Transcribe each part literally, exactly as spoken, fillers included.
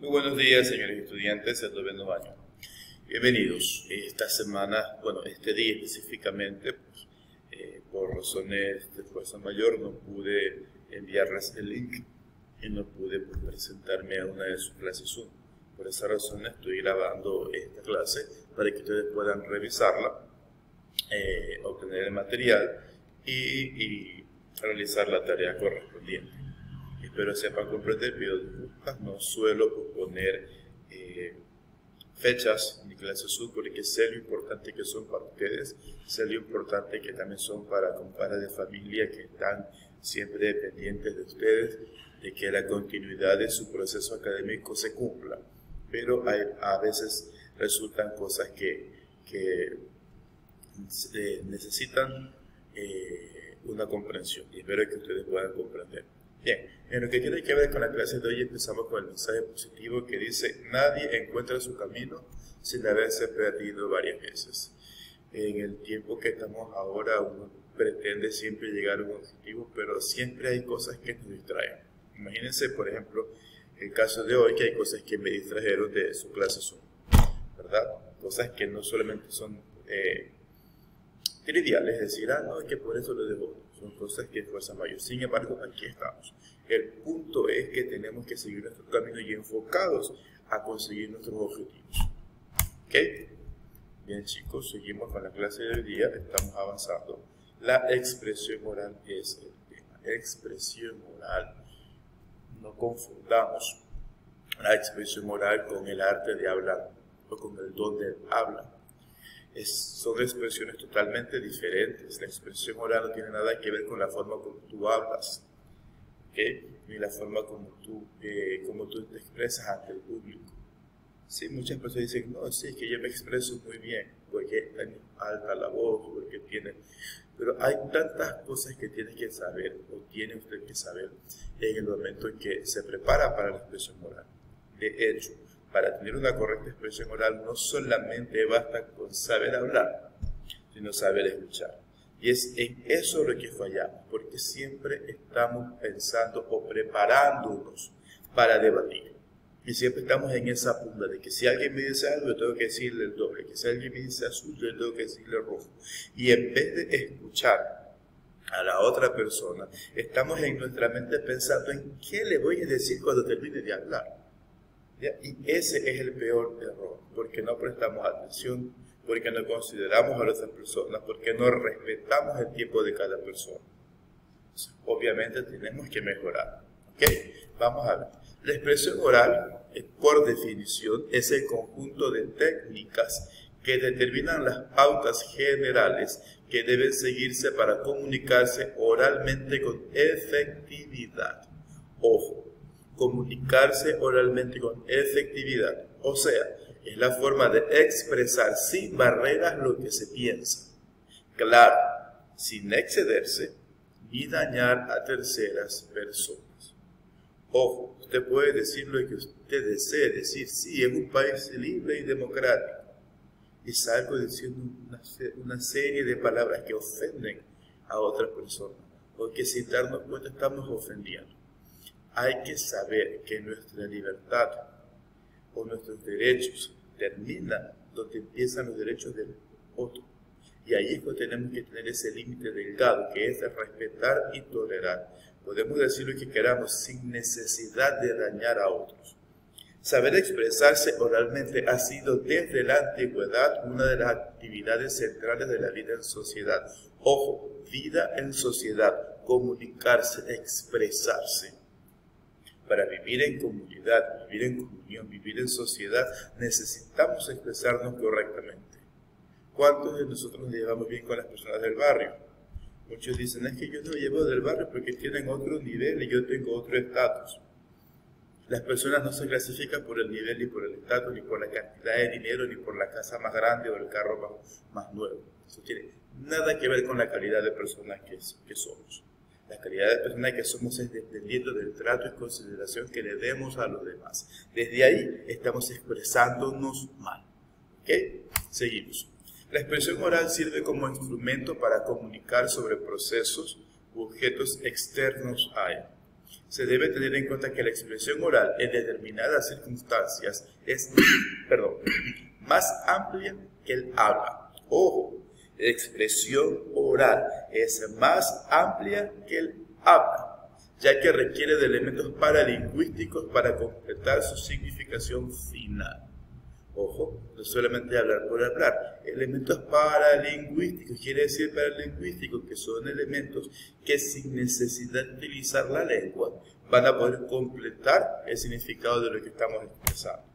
Muy buenos días, señores estudiantes del noveno año. Bienvenidos. Esta semana, bueno, este día específicamente, pues, eh, por razones de fuerza mayor, no pude enviarles el link y no pude pues, presentarme a una de sus clases Zoom. Por esa razón estoy grabando esta clase para que ustedes puedan revisarla, eh, obtener el material y, y realizar la tarea correspondiente. Espero sepan comprender, pido disculpas, no suelo poner eh, fechas en mi clase Zoom porque sé lo importante que son para ustedes, sé lo importante que también son para compañeros de familia que están siempre pendientes de ustedes, de que la continuidad de su proceso académico se cumpla. Pero hay, a veces resultan cosas que, que eh, necesitan eh, una comprensión y espero que ustedes puedan comprender. Bien, en lo que tiene que ver con la clase de hoy empezamos con el mensaje positivo que dice: nadie encuentra su camino sin haberse perdido varias veces. En el tiempo que estamos ahora uno pretende siempre llegar a un objetivo, pero siempre hay cosas que nos distraen. Imagínense, por ejemplo, el caso de hoy, que hay cosas que me distrajeron de su clase Zoom, ¿verdad? Cosas que no solamente son eh, triviales, es decir, ah, no, es que por eso lo dejo. Son cosas que es fuerza mayor. Sin embargo, aquí estamos. El punto es que tenemos que seguir nuestro camino y enfocados a conseguir nuestros objetivos. ¿Ok? Bien, chicos, seguimos con la clase del día. Estamos avanzando. La expresión oral es el tema. Expresión oral. No confundamos la expresión oral con el arte de hablar o con el don del habla. Es, son expresiones totalmente diferentes. La expresión oral no tiene nada que ver con la forma como tú hablas, ¿okay? Ni la forma como tú, eh, como tú te expresas ante el público. Sí, muchas personas dicen, no, sí, es que yo me expreso muy bien, porque tiene alta la voz, porque tiene... Pero hay tantas cosas que tiene que saber, o tiene usted que saber, en el momento en que se prepara para la expresión oral. De hecho, para tener una correcta expresión oral no solamente basta con saber hablar, sino saber escuchar. Y es en eso lo que fallamos, porque siempre estamos pensando o preparándonos para debatir. Y siempre estamos en esa punta de que si alguien me dice algo, yo tengo que decirle el doble, que si alguien me dice azul, yo tengo que decirle rojo. Y en vez de escuchar a la otra persona, estamos en nuestra mente pensando en qué le voy a decir cuando termine de hablar. ¿Ya? Y ese es el peor error, porque no prestamos atención, porque no consideramos a las otras personas, porque no respetamos el tiempo de cada persona. Entonces, obviamente tenemos que mejorar. ¿Ok? Vamos a ver. La expresión oral, por definición, es el conjunto de técnicas que determinan las pautas generales que deben seguirse para comunicarse oralmente con efectividad. Ojo. Comunicarse oralmente con efectividad, o sea, es la forma de expresar sin barreras lo que se piensa, claro, sin excederse ni dañar a terceras personas. Ojo, usted puede decir lo que usted desee decir, sí, en un país libre y democrático, y salgo diciendo una, una serie de palabras que ofenden a otras personas, porque sin darnos cuenta estamos ofendiendo. Hay que saber que nuestra libertad o nuestros derechos terminan donde empiezan los derechos del otro. Y ahí es cuando tenemos que tener ese límite delgado, que es de respetar y tolerar. Podemos decir lo que queramos sin necesidad de dañar a otros. Saber expresarse oralmente ha sido desde la antigüedad una de las actividades centrales de la vida en sociedad. Ojo, vida en sociedad, comunicarse, expresarse. Para vivir en comunidad, vivir en comunión, vivir en sociedad, necesitamos expresarnos correctamente. ¿Cuántos de nosotros nos llevamos bien con las personas del barrio? Muchos dicen, es que yo no me llevo del barrio porque tienen otro nivel y yo tengo otro estatus. Las personas no se clasifican por el nivel, ni por el estatus, ni por la cantidad de dinero, ni por la casa más grande o el carro más, más nuevo. Eso tiene nada que ver con la calidad de personas que, que somos. La calidad de persona que somos es dependiendo del trato y consideración que le demos a los demás. Desde ahí estamos expresándonos mal. ¿Ok? Seguimos. La expresión oral sirve como instrumento para comunicar sobre procesos u objetos externos a él. se debe tener en cuenta que la expresión oral en determinadas circunstancias es perdón, más amplia que el habla. Ojo, la expresión oral es más amplia que el habla, ya que requiere de elementos paralingüísticos para completar su significación final. Ojo, no solamente hablar por hablar, elementos paralingüísticos, quiere decir paralingüísticos que son elementos que sin necesidad de utilizar la lengua van a poder completar el significado de lo que estamos expresando.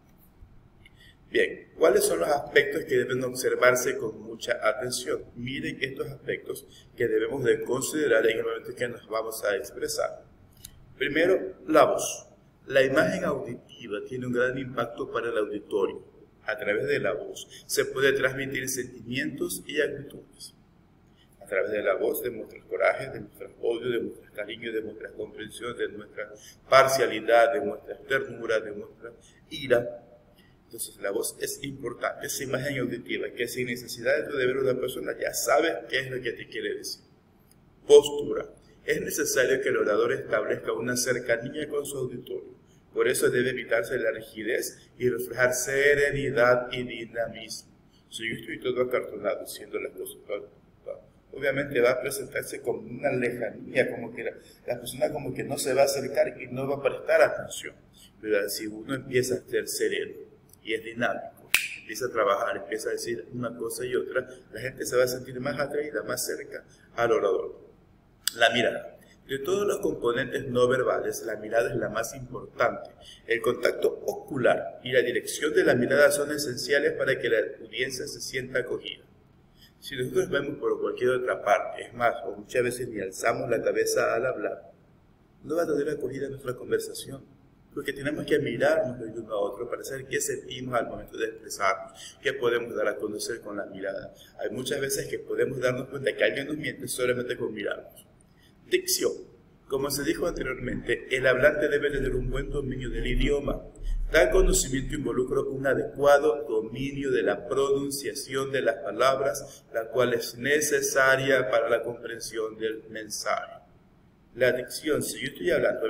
Bien, ¿cuáles son los aspectos que deben observarse con mucha atención? Miren estos aspectos que debemos de considerar en el momento que nos vamos a expresar. Primero, la voz. La imagen auditiva tiene un gran impacto para el auditorio. A través de la voz se puede transmitir sentimientos y actitudes. A través de la voz demuestras coraje, demuestras odio, demuestras cariño, demuestras comprensión, demuestras parcialidad, demuestras ternura, demuestras ira. Entonces la voz es importante, esa imagen auditiva que sin necesidad de ver a una persona ya sabes qué es lo que te quiere decir. Postura. Es necesario que el orador establezca una cercanía con su auditorio. Por eso debe evitarse la rigidez y reflejar serenidad y dinamismo. Si yo estoy todo acartonado diciendo las cosas, obviamente va a presentarse como una lejanía, como que la, la persona como que no se va a acercar y no va a prestar atención. Pero si uno empieza a ser sereno y es dinámico, empieza a trabajar, empieza a decir una cosa y otra, la gente se va a sentir más atraída, más cerca al orador. La mirada. De todos los componentes no verbales, la mirada es la más importante. El contacto ocular y la dirección de la mirada son esenciales para que la audiencia se sienta acogida. Si nosotros vemos por cualquier otra parte, es más, o muchas veces ni alzamos la cabeza al hablar, no va a tener acogida nuestra conversación, porque tenemos que mirarnos de uno a otro para saber qué sentimos al momento de expresarnos, qué podemos dar a conocer con la mirada. Hay muchas veces que podemos darnos cuenta que alguien nos miente solamente con mirarnos. Dicción. Como se dijo anteriormente, el hablante debe tener un buen dominio del idioma. Tal conocimiento involucra un adecuado dominio de la pronunciación de las palabras, la cual es necesaria para la comprensión del mensaje. La dicción, si yo estoy hablando,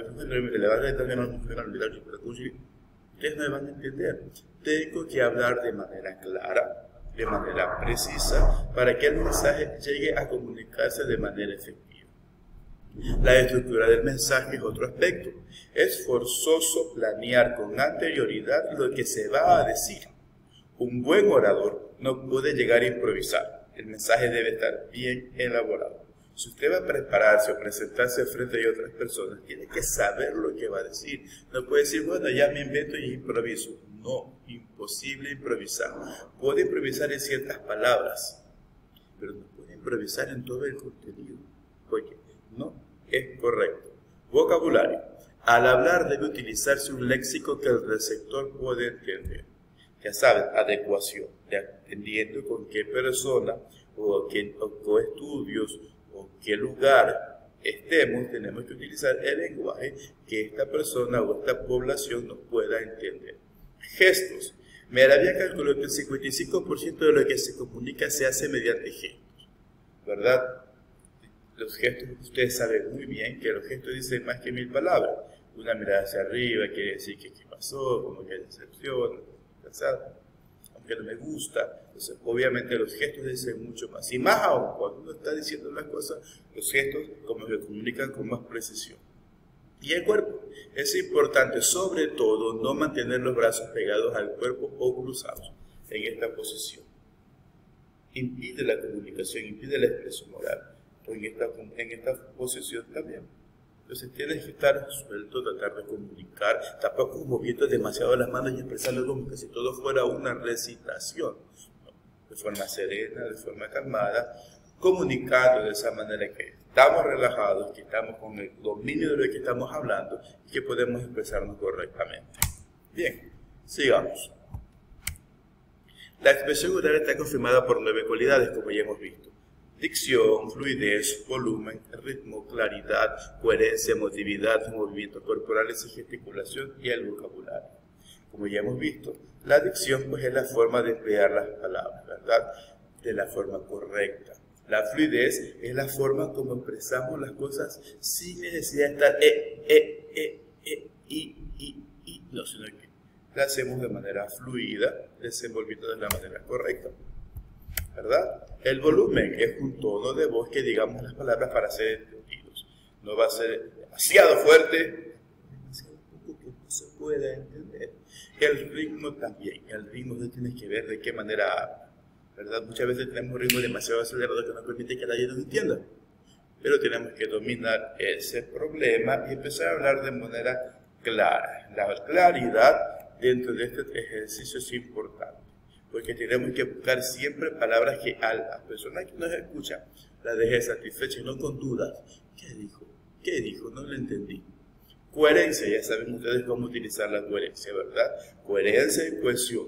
ustedes no me van a entender. Tengo que hablar de manera clara, de manera precisa, para que el mensaje llegue a comunicarse de manera efectiva. La estructura del mensaje es otro aspecto. Es forzoso planear con anterioridad lo que se va a decir. Un buen orador no puede llegar a improvisar. El mensaje debe estar bien elaborado. Si usted va a prepararse o presentarse frente a otras personas, tiene que saber lo que va a decir. No puede decir, bueno, ya me invento y improviso. No, imposible improvisar. Puede improvisar en ciertas palabras, pero no puede improvisar en todo el contenido. Oye, no es correcto. Vocabulario. Al hablar debe utilizarse un léxico que el receptor puede entender. Ya saben, adecuación, entendiendo con qué persona o qué o estudios o qué lugar estemos, tenemos que utilizar el lenguaje que esta persona o esta población nos pueda entender. Gestos. Meravia calculó que el cincuenta y cinco por ciento de lo que se comunica se hace mediante gestos, ¿verdad? Los gestos, ustedes saben muy bien que los gestos dicen más que mil palabras. Una mirada hacia arriba quiere decir que qué pasó, como que hay decepción, cansada, aunque no me gusta. Entonces, obviamente los gestos dicen mucho más. Y más aún, cuando uno está diciendo las cosas, los gestos como que comunican con más precisión. Y el cuerpo. Es importante, sobre todo, no mantener los brazos pegados al cuerpo o cruzados en esta posición. Impide la comunicación, impide la expresión oral. En esta, en esta posición también. Entonces tienes que estar suelto, tratar de comunicar, tampoco moviendo demasiado las manos y expresando como que si todo fuera una recitación, ¿no? De forma serena, de forma calmada, comunicando de esa manera que estamos relajados, que estamos con el dominio de lo que estamos hablando y que podemos expresarnos correctamente. Bien, sigamos. La expresión oral está confirmada por nueve cualidades, como ya hemos visto. Dicción, fluidez, volumen, ritmo, claridad, coherencia, emotividad, movimientos corporales y gesticulación y el vocabulario. Como ya hemos visto, la dicción pues, es la forma de emplear las palabras, ¿verdad? De la forma correcta. La fluidez es la forma como expresamos las cosas sin necesidad de estar eh, eh, eh, eh, y, y, y, no, sino que la hacemos de manera fluida, desenvolviendo de la manera correcta, ¿verdad? El volumen es un tono de voz que digamos las palabras para ser entendidos. No va a ser demasiado fuerte, demasiado poco que no se pueda entender. El ritmo también, el ritmo no tiene que ver de qué manera habla, ¿verdad? Muchas veces tenemos un ritmo demasiado acelerado que no permite que nadie nos entienda. Pero tenemos que dominar ese problema y empezar a hablar de manera clara. La claridad dentro de este ejercicio es importante, porque tenemos que buscar siempre palabras que a la persona que nos escucha la deje satisfecha y no con dudas. ¿Qué dijo? ¿Qué dijo? No lo entendí. Coherencia, ya saben ustedes cómo utilizar la coherencia, ¿verdad? Coherencia y cohesión.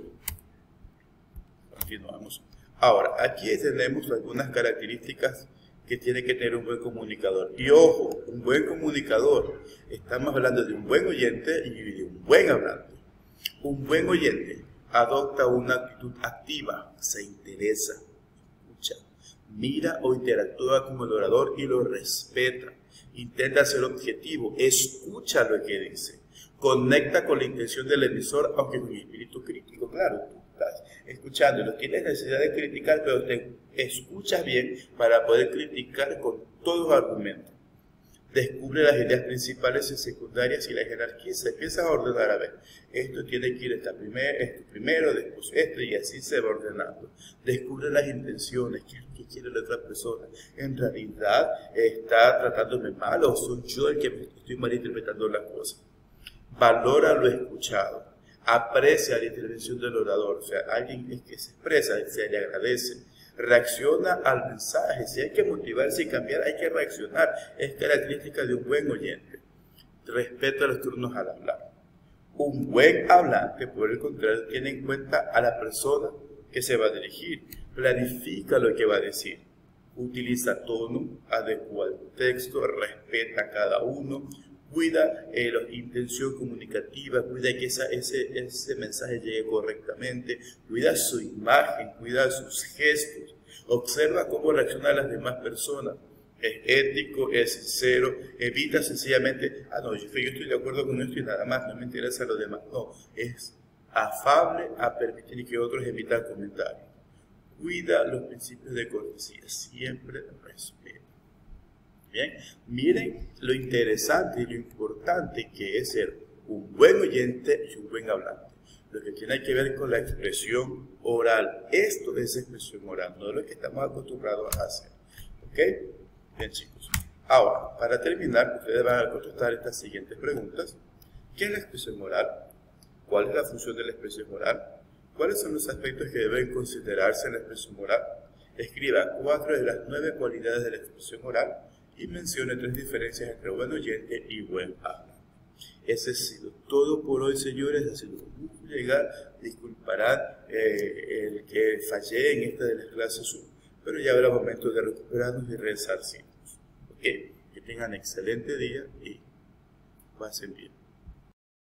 Continuamos. Ahora, aquí tenemos algunas características que tiene que tener un buen comunicador. Y ojo, un buen comunicador, estamos hablando de un buen oyente y de un buen hablante. Un buen oyente adopta una actitud activa, se interesa, escucha, mira o interactúa con el orador y lo respeta, intenta ser objetivo, escucha lo que dice, conecta con la intención del emisor, aunque con espíritu crítico, claro, tú estás escuchando, no tienes necesidad de criticar, pero te escuchas bien para poder criticar con todos los argumentos. Descubre las ideas principales y secundarias y la jerarquía. Se empieza a ordenar, a ver, esto tiene que ir esta primer, esto primero, después esto, y así se va ordenando. Descubre las intenciones, qué es lo que quiere la otra persona. En realidad, ¿está tratándome mal o soy yo el que me estoy malinterpretando las cosas? Valora lo escuchado. Aprecia la intervención del orador, o sea, alguien que se expresa, se le agradece. Reacciona al mensaje. Si hay que motivarse y cambiar, hay que reaccionar. Es característica de un buen oyente. Respeta los turnos al hablar. Un buen hablante, por el contrario, tiene en cuenta a la persona que se va a dirigir. Planifica lo que va a decir. Utiliza tono, adecua el texto, respeta a cada uno, cuida eh, la intención comunicativa, cuida que esa, ese, ese mensaje llegue correctamente, cuida su imagen, cuida sus gestos, observa cómo reaccionan las demás personas, es ético, es sincero, evita sencillamente, ah no, yo, yo estoy de acuerdo con esto y nada más, no me interesa lo demás, no, es afable a permitir que otros emitan comentarios, cuida los principios de cortesía, siempre respeto. Bien, miren lo interesante y lo importante que es ser un buen oyente y un buen hablante. Lo que tiene que ver con la expresión oral. Esto es expresión oral, no lo que estamos acostumbrados a hacer. ¿Ok? Bien, chicos. Ahora, para terminar, ustedes van a contestar estas siguientes preguntas. ¿Qué es la expresión oral? ¿Cuál es la función de la expresión oral? ¿Cuáles son los aspectos que deben considerarse en la expresión oral? Escriba cuatro de las nueve cualidades de la expresión oral y mencione tres diferencias entre buen oyente y buen hablante. Ese ha sido todo por hoy, señores. Ha sido muy legal. Disculparán eh, el que fallé en esta de las clases, pero ya habrá momento de recuperarnos y resarcirnos. ¿Ok? Que tengan excelente día y pasen bien.